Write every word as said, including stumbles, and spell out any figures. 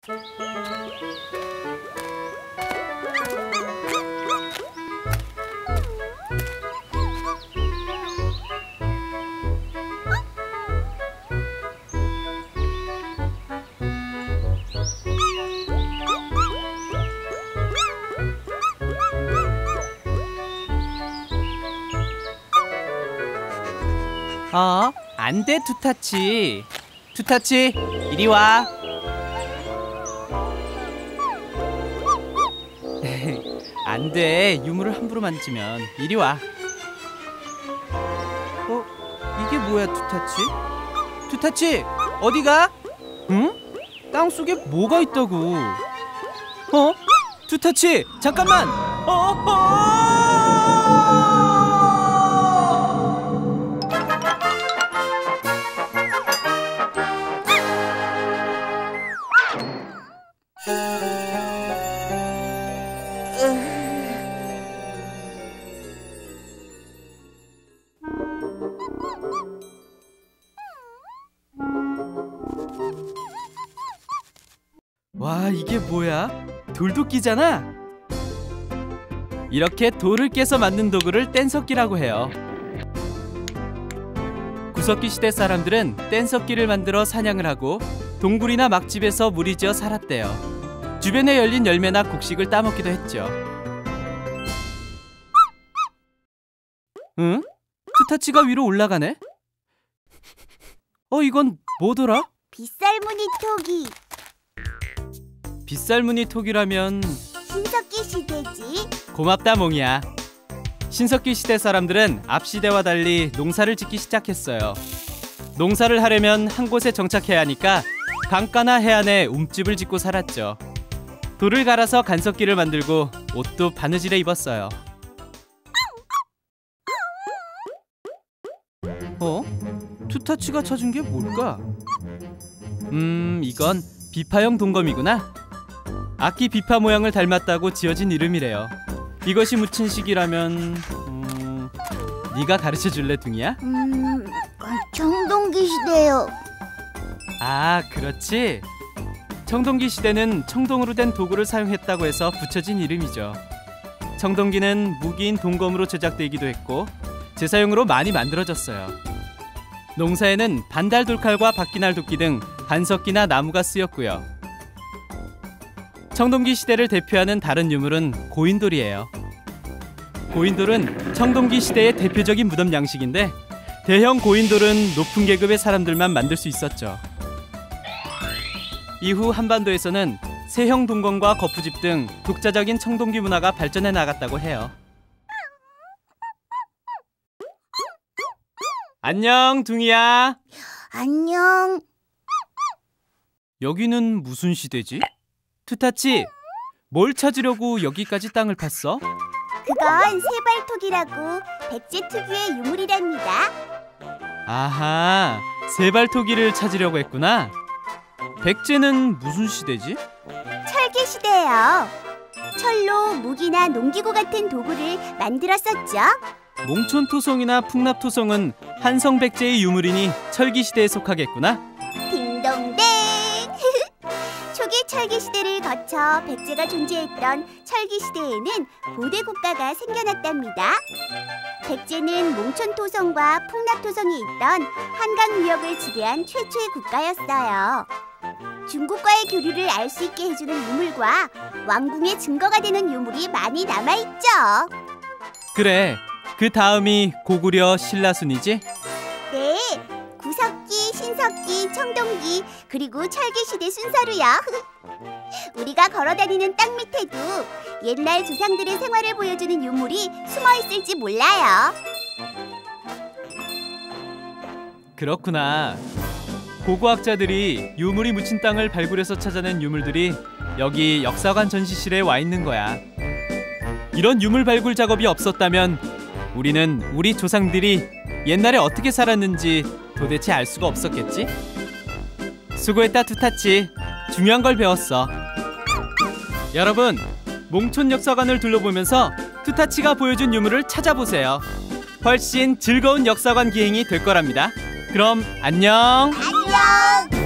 어? 안 돼, 투타치. 투타치, 이리 와. 안 돼, 유물을 함부로 만지면. 이리 와. 어? 이게 뭐야, 투타치? 투타치, 어디가? 응? 땅속에 뭐가 있다고? 어? 투타치, 잠깐만! 어? 어? 와, 이게 뭐야? 돌도끼잖아? 이렇게 돌을 깨서 만든 도구를 뗀석기라고 해요. 구석기 시대 사람들은 뗀석기를 만들어 사냥을 하고 동굴이나 막집에서 무리지어 살았대요. 주변에 열린 열매나 곡식을 따먹기도 했죠. 응? 투타치가 위로 올라가네? 어, 이건 뭐더라? 빗살무늬 토기. 빗살무늬 톡이라면 신석기 시대지. 고맙다, 몽이야. 신석기 시대 사람들은 앞 시대와 달리 농사를 짓기 시작했어요. 농사를 하려면 한 곳에 정착해야 하니까 강가나 해안에 움집을 짓고 살았죠. 돌을 갈아서 간석기를 만들고 옷도 바느질해 입었어요. 어? 투타치가 찾은 게 뭘까? 음, 이건 비파형 동검이구나. 악기 비파 모양을 닮았다고 지어진 이름이래요. 이것이 묻힌 시기라면 음, 네가 가르쳐줄래, 둥이야? 음... 청동기 시대요. 아, 그렇지. 청동기 시대는 청동으로 된 도구를 사용했다고 해서 붙여진 이름이죠. 청동기는 무기인 동검으로 제작되기도 했고 제사용으로 많이 만들어졌어요. 농사에는 반달 돌칼과 바퀴날 도끼 등 반석기나 나무가 쓰였고요. 청동기 시대를 대표하는 다른 유물은 고인돌이에요. 고인돌은 청동기 시대의 대표적인 무덤 양식인데 대형 고인돌은 높은 계급의 사람들만 만들 수 있었죠. 이후 한반도에서는 세형 동검과 거푸집 등 독자적인 청동기 문화가 발전해 나갔다고 해요. 안녕, 둥이야. 안녕. 여기는 무슨 시대지? 투타치, 뭘 찾으려고 여기까지 땅을 팠어? 그건 세발토기라고 백제 특유의 유물이랍니다. 아하, 세발토기를 찾으려고 했구나. 백제는 무슨 시대지? 철기 시대예요. 철로 무기나 농기구 같은 도구를 만들었었죠. 몽촌토성이나 풍납토성은 한성백제의 유물이니 철기 시대에 속하겠구나. 딩동댕. 초기 철기 시대를 거쳐 백제가 존재했던 철기 시대에는 고대 국가가 생겨났답니다. 백제는 몽촌토성과 풍납토성이 있던 한강 무역을 지배한 최초의 국가였어요. 중국과의 교류를 알 수 있게 해주는 유물과 왕궁의 증거가 되는 유물이 많이 남아있죠. 그래, 그 다음이 고구려 신라순이지? 네, 구석기, 신석기, 청동기, 그리고 철기시대 순서로요. 우리가 걸어다니는 땅 밑에도 옛날 조상들의 생활을 보여주는 유물이 숨어있을지 몰라요. 그렇구나. 고고학자들이 유물이 묻힌 땅을 발굴해서 찾아낸 유물들이 여기 역사관 전시실에 와 있는 거야. 이런 유물 발굴 작업이 없었다면 우리는 우리 조상들이 옛날에 어떻게 살았는지 도대체 알 수가 없었겠지? 수고했다, 투타치. 중요한 걸 배웠어. 여러분, 몽촌 역사관을 둘러보면서 투타치가 보여준 유물을 찾아보세요. 훨씬 즐거운 역사관 기행이 될 거랍니다. 그럼 안녕. 안녕.